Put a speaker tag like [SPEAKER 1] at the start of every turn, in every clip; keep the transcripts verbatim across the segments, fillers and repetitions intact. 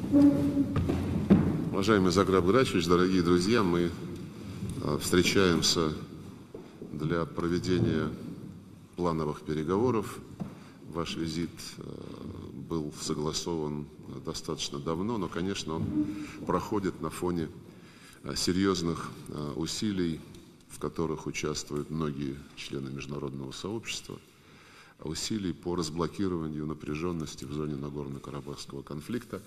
[SPEAKER 1] Уважаемый Заграб Грачевич, дорогие друзья, мы встречаемся для проведения плановых переговоров. Ваш визит был согласован достаточно давно, но, конечно, он проходит на фоне серьезных усилий, в которых участвуют многие члены международного сообщества, усилий по разблокированию напряженности в зоне Нагорно-Карабахского конфликта.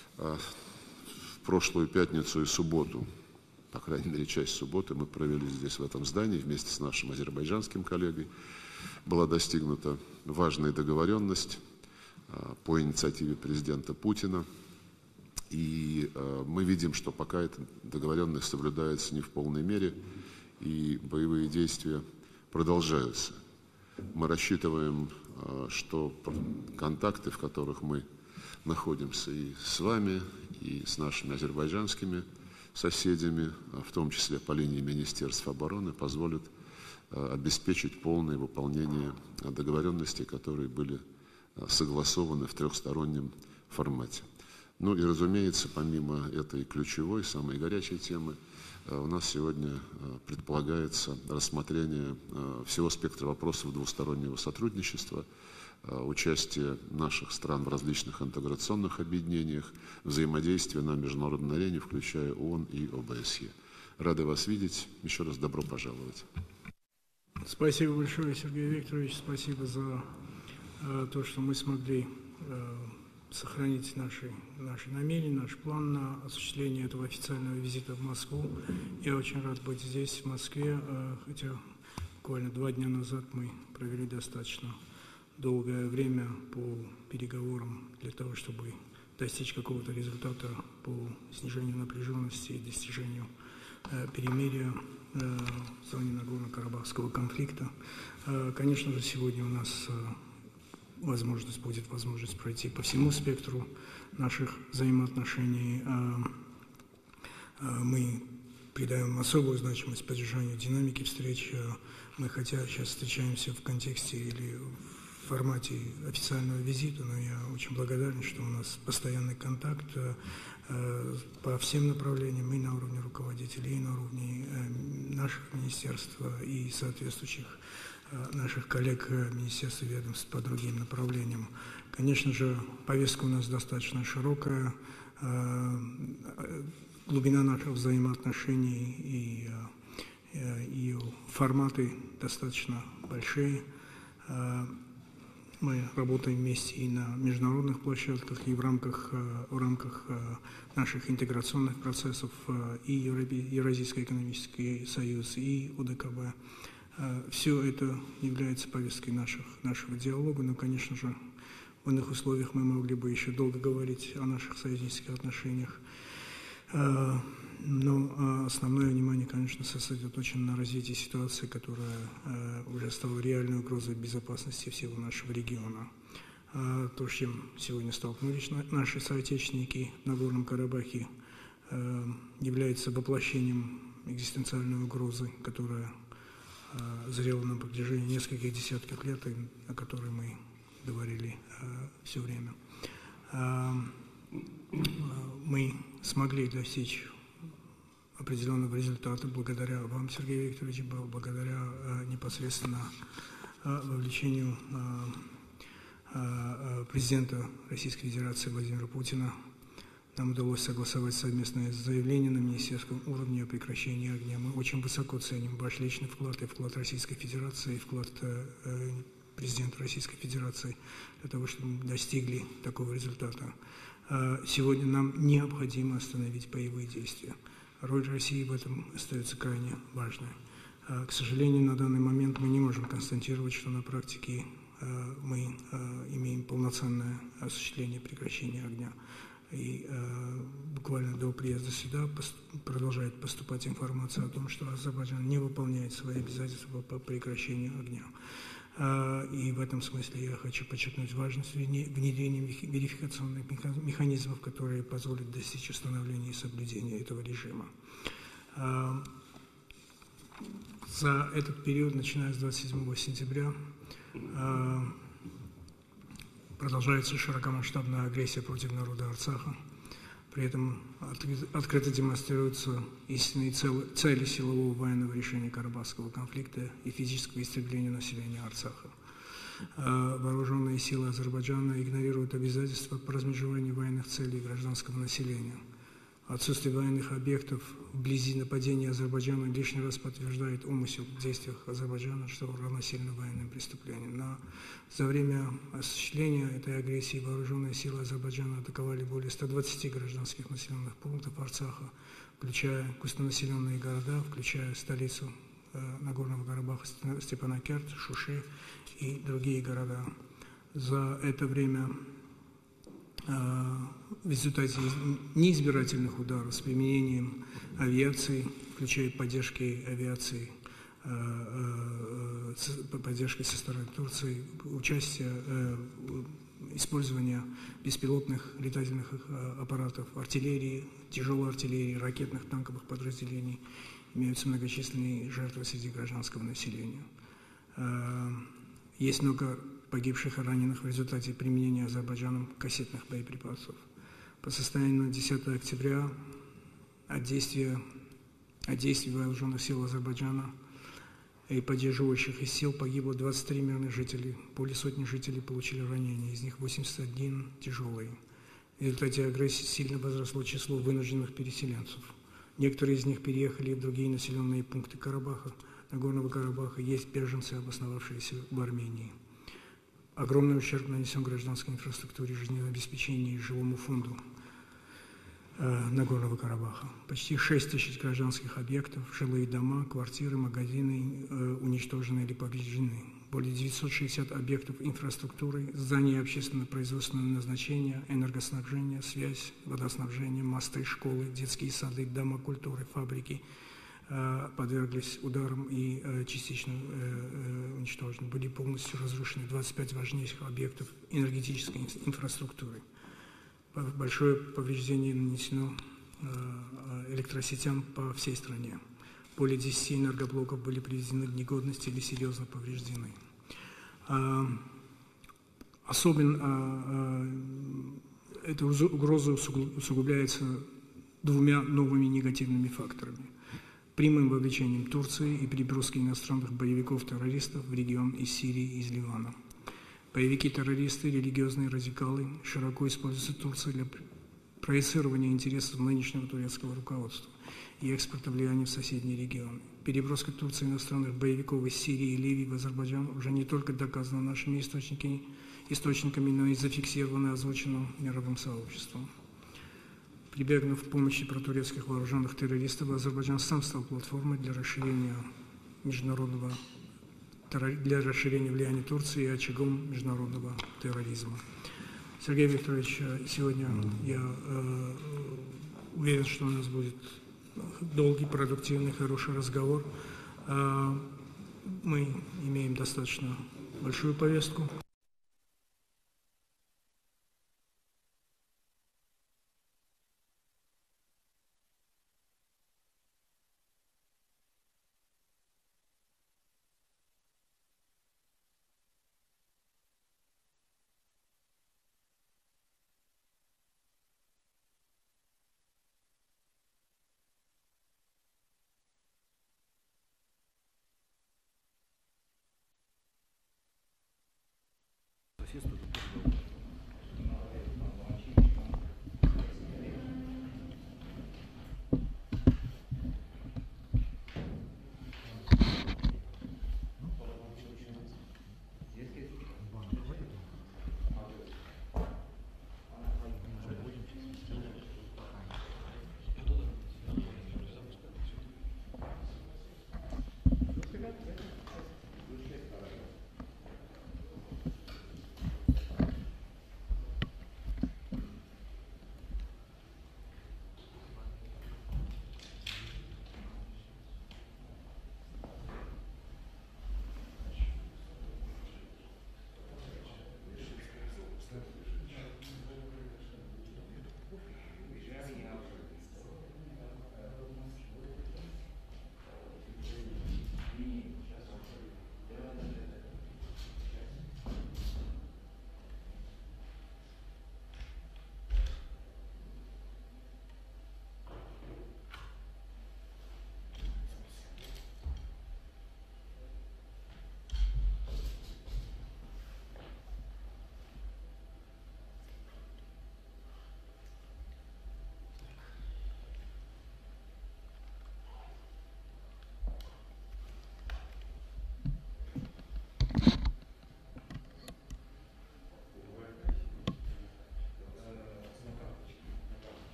[SPEAKER 1] В прошлую пятницу и субботу, по крайней мере, часть субботы, мы провели здесь, в этом здании, вместе с нашим азербайджанским коллегой. Была достигнута важная договоренность по инициативе президента Путина. И мы видим, что пока эта договоренность соблюдается не в полной мере, и боевые действия продолжаются. Мы рассчитываем, что контакты, в которых мы находимся и с вами, и с нашими азербайджанскими соседями, в том числе по линии Министерства обороны, позволят обеспечить полное выполнение договоренностей, которые были согласованы в трехстороннем формате. Ну и, разумеется, помимо этой ключевой, самой горячей темы, у нас сегодня предполагается рассмотрение всего спектра вопросов двустороннего сотрудничества, участие наших стран в различных интеграционных объединениях, взаимодействие на международной арене, включая ООН и ОБСЕ. Рады вас видеть. Еще раз добро пожаловать.
[SPEAKER 2] Спасибо большое, Сергей Викторович. Спасибо за э, то, что мы смогли э, сохранить наши, наши намерения, наш план на осуществление этого официального визита в Москву. Я очень рад быть здесь, в Москве, э, хотя буквально два дня назад мы провели достаточно долгое время по переговорам для того, чтобы достичь какого-то результата по снижению напряженности и достижению э, перемирия э, в зоне Нагорно-Карабахского конфликта. Э, конечно же, сегодня у нас э, возможность будет возможность пройти по всему спектру наших взаимоотношений. Э, э, мы придаем особую значимость поддержанию динамики встреч. Э, мы хотя сейчас встречаемся в контексте или в формате официального визита, но я очень благодарен, что у нас постоянный контакт э, по всем направлениям, и на уровне руководителей, и на уровне э, наших министерств, и соответствующих э, наших коллег министерств и ведомств по другим направлениям. Конечно же, повестка у нас достаточно широкая, э, глубина наших взаимоотношений и, э, и форматы достаточно большие. Э, Мы работаем вместе и на международных площадках, и в рамках, в рамках наших интеграционных процессов, и Евразийский экономический союз, и УДКБ. Все это является повесткой наших, нашего диалога, но, конечно же, в иных условиях мы могли бы еще долго говорить о наших союзнических отношениях. Но основное внимание, конечно, сосредоточено на развитии ситуации, которая уже стала реальной угрозой безопасности всего нашего региона. То, с чем сегодня столкнулись наши соотечественники на Нагорном Карабахе, является воплощением экзистенциальной угрозы, которая зрела на протяжении нескольких десятков лет, и о которой мы говорили все время. Мы смогли достичь определенного результата благодаря вам, Сергей Викторович, благодаря э, непосредственно э, вовлечению э, э, президента Российской Федерации Владимира Путина. Нам удалось согласовать совместное заявление на министерском уровне о прекращении огня. Мы очень высоко ценим ваш личный вклад и вклад Российской Федерации, и вклад э, президента Российской Федерации для того, чтобы мы достигли такого результата. Э, сегодня нам необходимо остановить боевые действия. Роль России в этом остается крайне важной. К сожалению, на данный момент мы не можем констатировать, что на практике мы имеем полноценное осуществление прекращения огня. И буквально до приезда сюда продолжает поступать информация о том, что Азербайджан не выполняет свои обязательства по прекращению огня. И в этом смысле я хочу подчеркнуть важность внедрения верификационных механизмов, которые позволят достичь установления и соблюдения этого режима. За этот период, начиная с двадцать седьмого сентября, продолжается широкомасштабная агрессия против народа Арцаха. При этом открыто демонстрируются истинные цели силового военного решения Карабахского конфликта и физического истребления населения Арцаха. Вооруженные силы Азербайджана игнорируют обязательства по размежеванию военных целей гражданского населения. Отсутствие военных объектов вблизи нападения Азербайджана лишний раз подтверждает умысел в действиях Азербайджана, что равносильно военным преступлениям. Но за время осуществления этой агрессии вооруженные силы Азербайджана атаковали более ста двадцати гражданских населенных пунктов Арцаха, включая густонаселенные города, включая столицу э, Нагорного Карабаха Степанакерт, Шуши и другие города. За это время в результате неизбирательных ударов с применением авиации, включая поддержки авиации, поддержкой со стороны Турции, участие, использование беспилотных летательных аппаратов, артиллерии, тяжелой артиллерии, ракетных, танковых подразделений, имеются многочисленные жертвы среди гражданского населения. Есть много погибших и раненых в результате применения Азербайджаном кассетных боеприпасов. По состоянию на десятое октября от действия, от действий вооруженных сил Азербайджана и поддерживающих их сил погибло двадцать три мирных жителей, более сотни жителей получили ранения, из них восемьдесят один тяжелые. В результате агрессии сильно возросло число вынужденных переселенцев. Некоторые из них переехали в другие населенные пункты Карабаха, Нагорного Карабаха, есть беженцы, обосновавшиеся в Армении. Огромный ущерб нанесен гражданской инфраструктуре, жизнеобеспечению и жилому фонду э, Нагорного Карабаха. Почти шесть тысяч гражданских объектов, жилые дома, квартиры, магазины э, уничтожены или повреждены. Более девятисот шестидесяти объектов инфраструктуры, здания общественно-производственного назначения, энергоснабжения, связь, водоснабжение, мосты, школы, детские сады, дома культуры, фабрики подверглись ударам и э, частично э, э, уничтожены. Были полностью разрушены двадцать пять важнейших объектов энергетической инфраструктуры. Большое повреждение нанесено э, электросетям по всей стране. Более десяти энергоблоков были приведены в негодность или серьезно повреждены. Э, особенно э, эта угроза усугубляется двумя новыми негативными факторами: прямым вовлечением Турции и переброской иностранных боевиков-террористов в регион из Сирии и из Ливана. Боевики-террористы, религиозные радикалы широко используются Турцией для проецирования интересов нынешнего турецкого руководства и экспорта влияния в соседние регионы. Переброска Турции иностранных боевиков из Сирии и Ливии в Азербайджан уже не только доказана нашими источниками, источниками, но и зафиксирована и озвучена мировым сообществом. Прибегнув к помощи протурецких вооруженных террористов, Азербайджан сам стал платформой для расширения международного для расширения влияния Турции и очагом международного терроризма. Сергей Викторович, сегодня я э, уверен, что у нас будет долгий, продуктивный, хороший разговор. Э, мы имеем достаточно большую повестку.